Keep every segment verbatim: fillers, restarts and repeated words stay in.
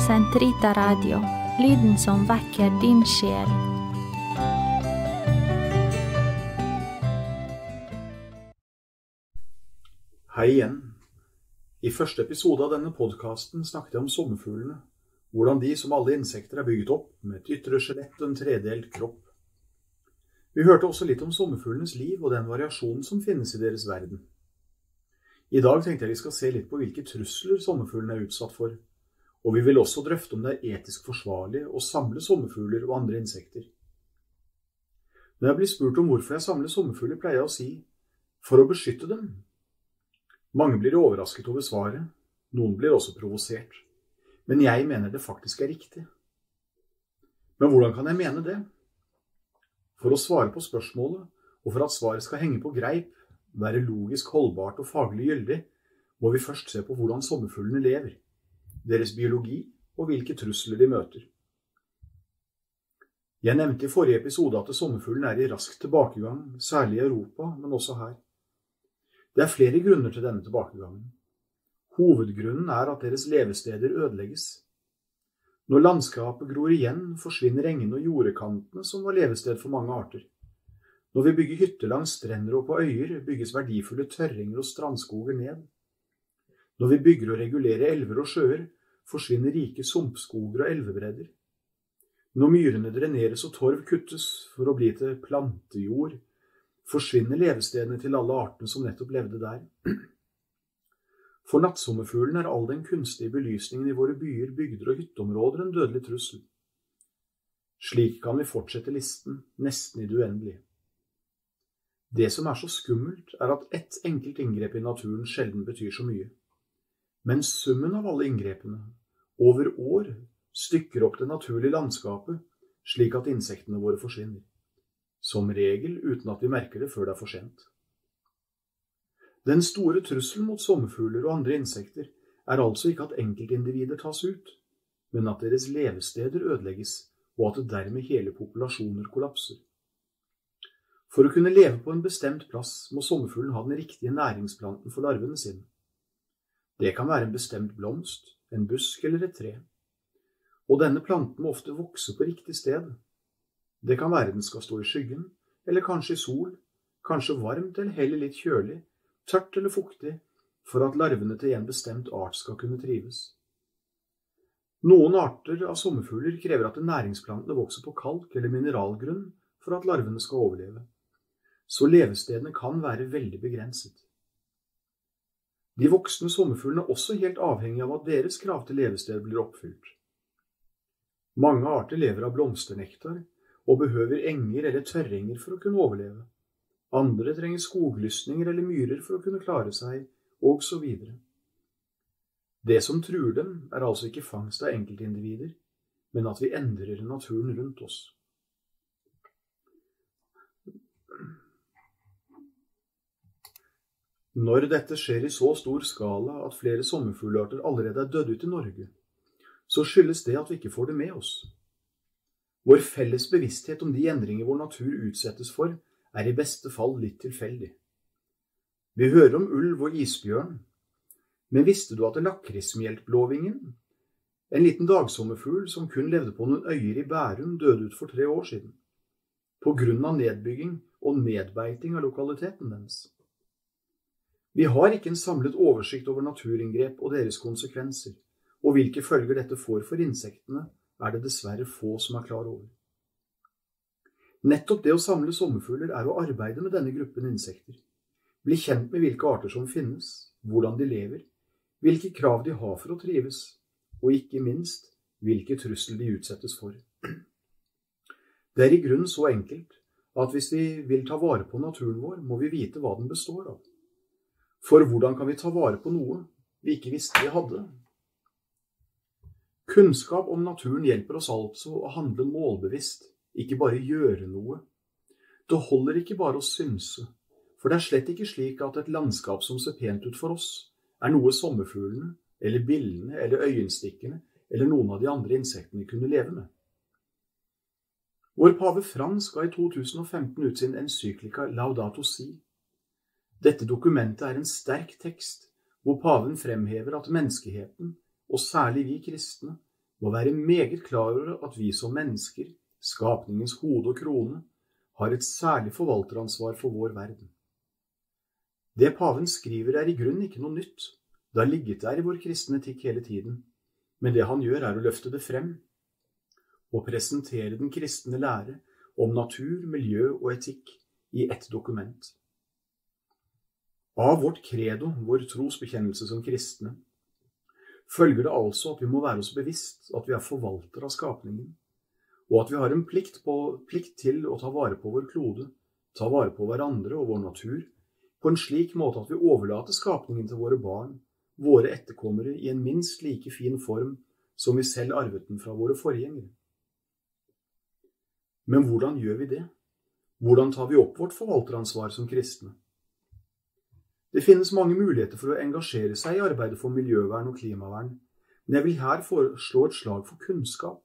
Sentrita Radio, lyden som vekker din sjel. Hei igjen. I første episode av denne podcasten snakket jeg om sommerfuglene, hvordan de som alle insekter er bygget opp med et ytre skjelett og en tredelt kropp. Vi hørte også litt om sommerfuglenes liv og den variasjonen som finnes i deres verden. I dag tenkte jeg vi skal se litt på hvilke trusler sommerfuglene er utsatt for, og vi vil også drøfte om det er etisk forsvarlig å samle sommerfugler og andre insekter. Når jeg blir spurt om hvorfor jeg samler sommerfugler, pleier jeg å si, for å beskytte dem. Mange blir overrasket over svaret, noen blir også provosert, men jeg mener det faktisk er riktig. Men hvordan kan jeg mene det? For å svare på spørsmålet, og for at svaret skal henge på greip, være logisk holdbart og faglig gyldig, må vi først se på hvordan sommerfuglene lever, deres biologi og hvilke trusler de møter. Jeg nevnte i forrige episode at sommerfuglene er i rask tilbakegang, særlig i Europa, men også her. Det er flere grunner til denne tilbakegangen. Hovedgrunnen er at deres levesteder ødelegges. Når landskapet gror igjen, forsvinner engene og jordekantene som var levested for mange arter. Når vi bygger hytter langs strender og på øyer, bygges verdifulle tørringer og strandskoger ned. Når vi bygger og regulerer elver og sjøer, forsvinner rike sumpskoger og elvebredder. Når myrene dreneres og torv kuttes for å bli til plantejord, forsvinner levestedene til alle artene som nettopp levde der. For nattsommerfuglen er all den kunstige belysningen i våre byer, bygder og hytteområder en dødelig trussel. Slik kan vi fortsette listen, nesten i det uendelige. Det som er så skummelt, er at ett enkelt inngrep i naturen sjelden betyr så mye. Men summen av alle inngrepene, over år, stykker opp det naturlige landskapet, slik at insektene våre forsvinner. Som regel uten at vi merker det før det er for sent. Den store trusselen mot sommerfugler og andre insekter er altså ikke at enkeltindivider tas ut, men at deres levesteder ødelegges, og at det dermed hele populasjoner kollapser. For å kunne leve på en bestemt plass må sommerfuglen ha den riktige næringsplanten for larvene sine. Det kan være en bestemt blomst, en busk eller et tre. Og denne planten må ofte vokse på riktig sted. Det kan være den skal stå i skyggen, eller kanskje i sol, kanskje varmt eller heller litt kjølig, tørt eller fuktig, for at larvene til en bestemt art skal kunne trives. Noen arter av sommerfugler krever at næringsplantene vokser på kalk eller mineralgrunn for at larvene skal overleve. Så levestedene kan være veldig begrenset. De voksne sommerfuglene er også helt avhengige av at deres krav til levested blir oppfylt. Mange arter lever av blomsternektar og behøver enger eller tørringer for å kunne overleve. Andre trenger skoglysninger eller myrer for å kunne klare seg, og så videre. Det som truer dem er altså ikke fangst av enkeltindivider, men at vi endrer naturen rundt oss. Når dette skjer i så stor skala at flere sommerfuglarter allerede er dødd ut i Norge, så skyldes det at vi ikke får det med oss. Vår felles bevissthet om de endringer vår natur utsettes for, er i beste fall litt tilfeldig. Vi hører om ulv og isbjørn, men visste du at lakrismjeltblåvingen, en liten dagsommerfugl som kun levde på noen øyer i Bærum, døde ut for tre år siden, på grunn av nedbygging og nedbeiting av lokaliteten dens? Vi har ikke en samlet oversikt over naturinngrep og deres konsekvenser, og hvilke følger dette får for insektene er det dessverre få som er klar over. Nettopp det å samle sommerfugler er å arbeide med denne gruppen insekter, bli kjent med hvilke arter som finnes, hvordan de lever, hvilke krav de har for å trives, og ikke minst hvilke trusler de utsettes for. Det er i grunnen så enkelt at hvis vi vil ta vare på naturen vår, må vi vite hva den består av. For hvordan kan vi ta vare på noe vi ikke visste vi hadde? Kunnskap om naturen hjelper oss altså å handle målbevisst, ikke bare gjøre noe. Det holder ikke bare å synse, for det er slett ikke slik at et landskap som ser pent ut for oss, er noe sommerfuglene, eller billene, eller øyenstikkene, eller noen av de andre insektene kunne leve med. Vår pave Frans ga i to tusen og femten ut sin encyklika Laudato Si. Dette dokumentet er en sterk tekst, hvor paven fremhever at menneskeheten, og særlig vi kristne, må være meget klar over at vi som mennesker, skapningens hode og krone, har et særlig forvalteransvar for vår verden. Det paven skriver er i grunnen ikke noe nytt. Det har ligget der i vår kristne etikk hele tiden, men det han gjør er å løfte det frem og presentere den kristne lære om natur, miljø og etikk i ett dokument. Av vårt credo, vår trosbekjennelse som kristne, følger det altså at vi må være oss bevisst at vi er forvaltere av skapningen, og at vi har en plikt, på, plikt til å ta vare på vår klode, ta vare på hverandre og vår natur, på en slik måte at vi overlater skapningen til våre barn, våre etterkommere i en minst like fin form som vi selv arvet den fra våre forgjengere. Men hvordan gjør vi det? Hvordan tar vi opp vårt forvalteransvar som kristne? Det finnes mange muligheter for å engasjere seg i arbeidet for miljøvern og klimavern, men jeg vil her foreslå et slag for kunnskap.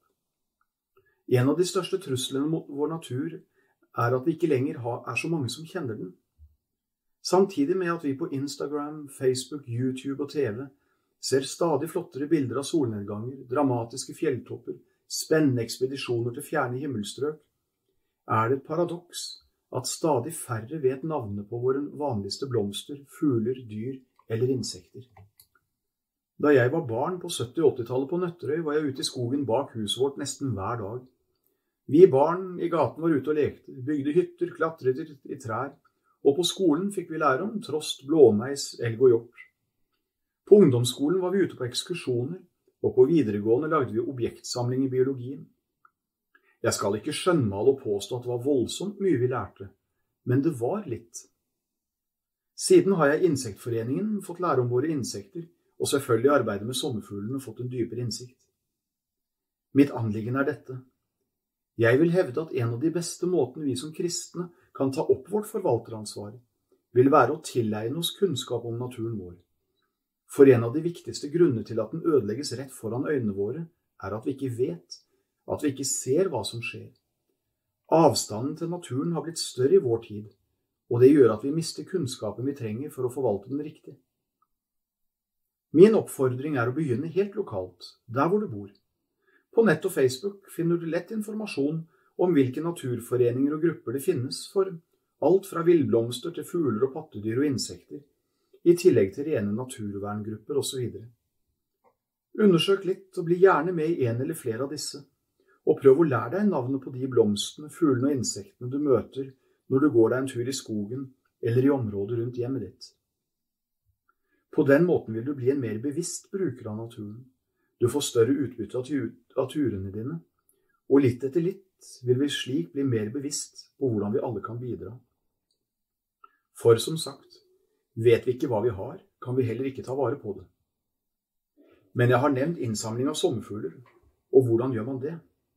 En av de største truslene mot vår natur er at vi ikke lenger er så mange som kjenner den. Samtidig med at vi på Instagram, Facebook, YouTube og T V ser stadig flottere bilder av solnedganger, dramatiske fjelltopper, spennende ekspedisjoner til fjerne himmelstrøk, er det et paradoks at stadig færre vet navnene på våre vanligste blomster, fugler, dyr eller insekter. Da jeg var barn på sytti- og åttitallet på Nøtterøy, var jeg ute i skogen bak huset vårt nesten hver dag. Vi barn i gaten var ute og lekte, bygde hytter, klatret i trær, og på skolen fikk vi lære om trost, blåmeis, elg og hjort. På ungdomsskolen var vi ute på ekskursjoner, og på videregående lagde vi objektsamling i biologien. Jeg skal ikke skjønnmale og påstå at det var voldsomt mye vi lærte, men det var litt. Siden har jeg i Insektforeningen fått lære om våre insekter, og selvfølgelig i arbeidet med sommerfuglene fått en dypere innsikt. Mitt anliggende er dette. Jeg vil hevde at en av de beste måtene vi som kristne kan ta opp vårt forvalteransvar, vil være å tilegne oss kunnskap om naturen vår. For en av de viktigste grunnene til at den ødelegges rett foran øynene våre, er at vi ikke vet, at vi ikke ser hva som skjer. Avstanden til naturen har blitt større i vår tid, og det gjør at vi mister kunnskapen vi trenger for å forvalte den riktig. Min oppfordring er å begynne helt lokalt, der hvor du bor. På nett og Facebook finner du lett informasjon om hvilke naturforeninger og grupper det finnes for alt fra villblomster til fugler og pattedyr og insekter, i tillegg til rene naturverngrupper og så videre. Undersøk litt og bli gjerne med i en eller flere av disse, og prøv å lære deg navnet på de blomstene, fuglene og insektene du møter når du går deg en tur i skogen eller i området rundt hjemmet ditt. På den måten vil du bli en mer bevisst bruker av naturen. Du får større utbytte av turene dine, og litt etter litt vil vi slik bli mer bevisst på hvordan vi alle kan bidra. For som sagt, vet vi ikke hva vi har, kan vi heller ikke ta vare på det. Men jeg har nevnt innsamling av sommerfugler, og hvordan gjør man det?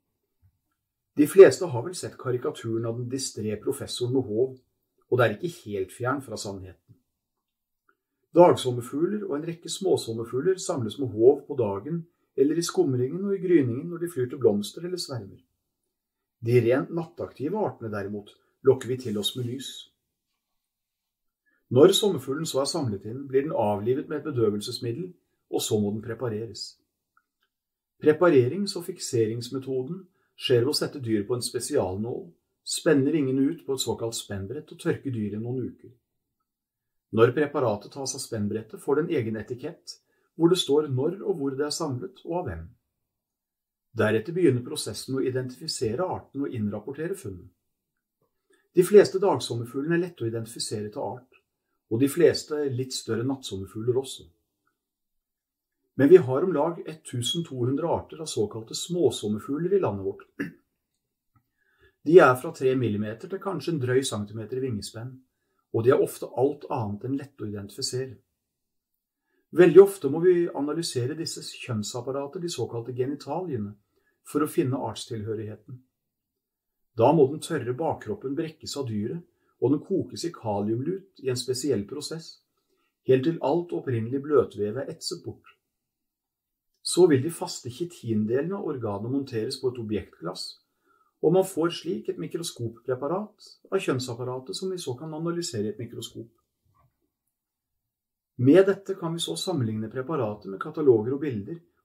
De fleste har vel sett karikaturen av den distré professoren med håv, og det er ikke helt fjern fra sannheten. Dagsommerfugler og en rekke småsommerfugler samles med håv på dagen, eller i skumringen og i gryningen når de flyr til blomster eller svermer. De rent nattaktive artene derimot lokker vi til oss med lys. Når sommerfuglen så er samlet inn, blir den avlivet med et bedøvelsesmiddel, og så må den prepareres. Preparerings- og fikseringsmetoden skjer ved å sette dyr på en spesialnål, spenne ringene ut på et såkalt spennbrett og tørke dyret noen uker. Når preparatet tas av spennbrettet, får det en egen etikett, hvor det står når og hvor det er samlet, og av hvem. Deretter begynner prosessen med å identifisere arten og innrapportere funnet. De fleste dagsommerfuglene er lette å identifisere til art, og de fleste er litt større nattsommerfugler også. Men vi har om lag tusen to hundre arter av såkalte småsommerfugler i landet vårt. De er fra tre millimeter til kanskje en drøy centimeter i vingespenn, og de er ofte alt annet enn lett å identifisere. Veldig ofte må vi analysere disse kjønnsapparater, de såkalte genitaliene, for å finne artstilhørigheten. Da må den tørre bakkroppen brekkes av dyret, og den kokes i kaliumlut i en spesiell prosess, helt til alt opprinnelig bløtvev er etset bort. Så vil de faste chitindelene av organet monteres på et objektglass, og man får slik et mikroskoppreparat av kjønnsapparatet som vi så kan analysere i et mikroskop. Med dette kan vi så sammenligne preparatet med kataloger og bilder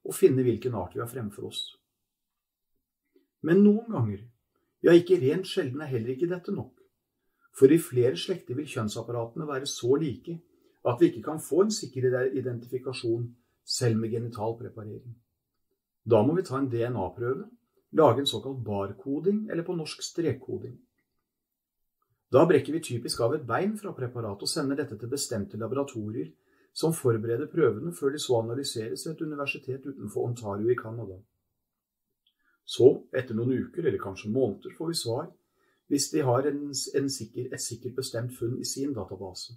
og finne hvilken art vi har fremfor oss. Men noen ganger, ja ikke rent sjelden, er heller ikke dette nok. For i flere slekter vil kjønnsapparatene være så like at vi ikke kan få en sikker identifikasjon selv med genital preparering. Da må vi ta en D N A-prøve, lage en såkalt barkoding eller på norsk strekkoding. Da brekker vi typisk av et bein fra preparatet og sender dette til bestemte laboratorier som forbereder prøvene før de så analyseres ved et universitet utenfor Ontario i Canada. Så, etter noen uker eller kanskje måneder, får vi svar hvis de har en, en sikker, et sikkert bestemt funn i sin database.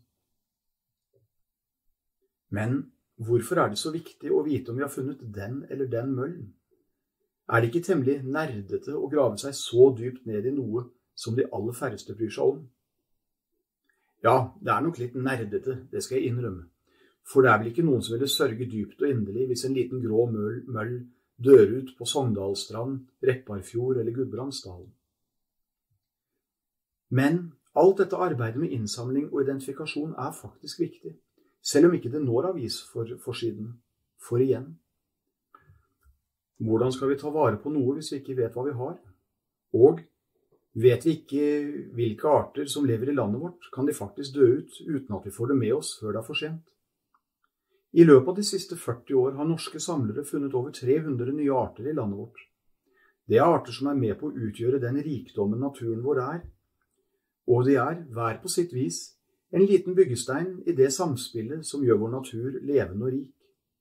Men hvorfor er det så viktig å vite om vi har funnet den eller den møllen? Er det ikke temmelig nerdete å grave seg så dypt ned i noe som de aller færreste bryr seg om? Ja, det er nok litt nerdete, det skal jeg innrømme. For det er vel ikke noen som ville sørge dypt og inderlig hvis en liten grå møll, møll dør ut på Sogndalstrand, Repparfjord eller Gudbrandsdalen. Men alt dette arbeidet med innsamling og identifikasjon er faktisk viktig, selv om ikke det når avisforsidene. For igjen, hvordan skal vi ta vare på noe hvis vi ikke vet hva vi har? Og vet vi ikke hvilke arter som lever i landet vårt, kan de faktisk dø ut uten at vi får det med oss før det er for sent. I løpet av de siste førti år har norske samlere funnet over tre hundre nye arter i landet vårt. Det er arter som er med på å utgjøre den rikdommen naturen vår er, og de er, hver på sitt vis, en liten byggestein i det samspillet som gjør vår natur levende og rik.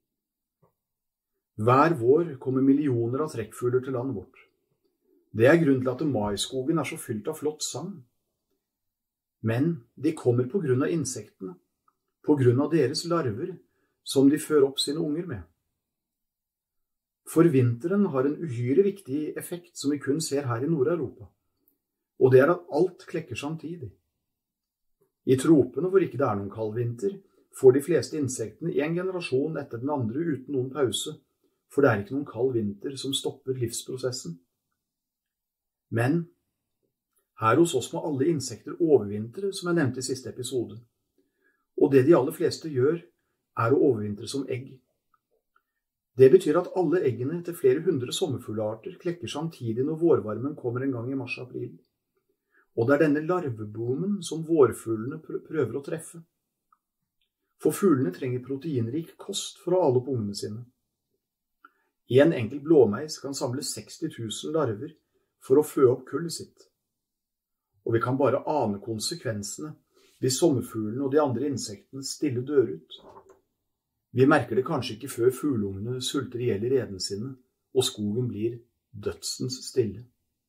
Hver vår kommer millioner av trekkfugler til landet vårt. Det er grunnen til at maiskogen er så fylt av flott sang. Men de kommer på grunn av insektene, på grunn av deres larver, som de fører opp sine unger med. For vinteren har en uhyre viktig effekt som vi kun ser her i Nord-Europa, og det er at alt klekker samtidig. I tropene hvor ikke det er noen kald vinter, får de fleste insektene en generasjon etter den andre uten noen pause, for det er ikke noen kald vinter som stopper livsprosessen. Men her hos oss må alle insekter overvintre, som jeg nevnte i siste episode. Og det de aller fleste gjør, er å overvintre som egg. Det betyr at alle eggene til flere hundre sommerfuglearter klekker samtidig når vårvarmen kommer en gang i mars-april. Og det er denne larveboomen som vårfuglene prøver å treffe. For fuglene trenger proteinrik kost for å ale opp ungene sine. En enkelt blåmeis kan samle seksti tusen larver for å fø opp kullet sitt. Og vi kan bare ane konsekvensene hvis sommerfuglene og de andre insektene stille dør ut. Vi merker det kanskje ikke før fugleungene sulter ihjel i redene sine, og skogen blir dødsens stille.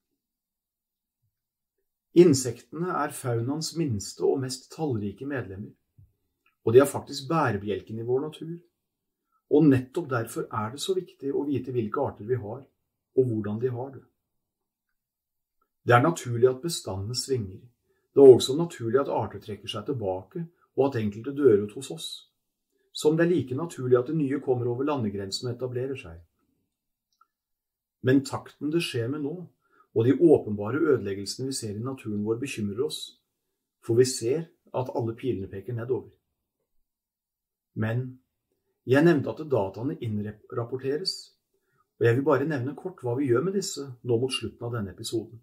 Insektene er faunans minste og mest tallrike medlemmer, og de er faktisk bærebjelken i vår natur. Og nettopp derfor er det så viktig å vite hvilke arter vi har, og hvordan de har det. Det er naturlig at bestandene svinger. Det er også naturlig at arter trekker seg tilbake, og at enkelte dør ut hos oss. Som det er like naturlig at det nye kommer over landegrensen og etablerer seg. Men takten det skjer med nå, og de åpenbare ødeleggelsene vi ser i naturen vår, bekymrer oss, for vi ser at alle pilene peker nedover. Men jeg nevnte at dataene innrapporteres, og jeg vil bare nevne kort hva vi gjør med disse nå mot slutten av denne episoden.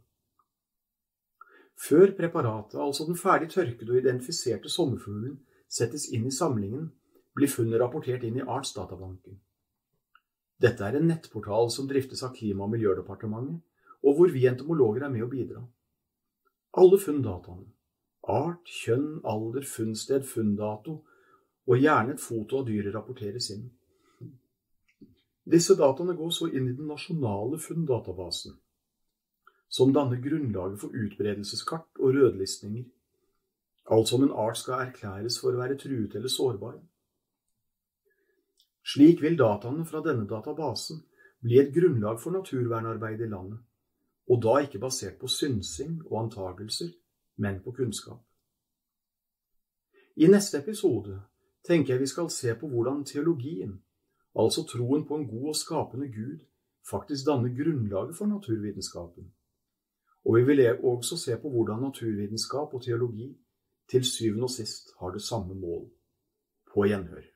Før preparatet, altså den ferdig tørkede og identifiserte sommerfuglen, settes inn i samlingen, blir funnet rapportert inn i Artsdatabanken. Dette er en nettportal som driftes av Klima- og miljødepartementet, og hvor vi entomologer er med å bidra. Alle funndataene, art, kjønn, alder, funnsted, funndato, og gjerne et foto av dyret rapporteres inn. Disse dataene går så inn i den nasjonale funndatabasen, som danner grunnlaget for utbredelseskart og rødlistninger, altså om en art skal erklæres for å være truet eller sårbar. Slik vil dataene fra denne databasen bli et grunnlag for naturvernarbeid i landet, og da ikke basert på synsing og antagelser, men på kunnskap. I neste episode tenker jeg vi skal se på hvordan teologien, altså troen på en god og skapende Gud, faktisk danner grunnlaget for naturvitenskapen. Og vi vil også se på hvordan naturvitenskap og teologi til syvende og sist har det samme mål. På gjenhør.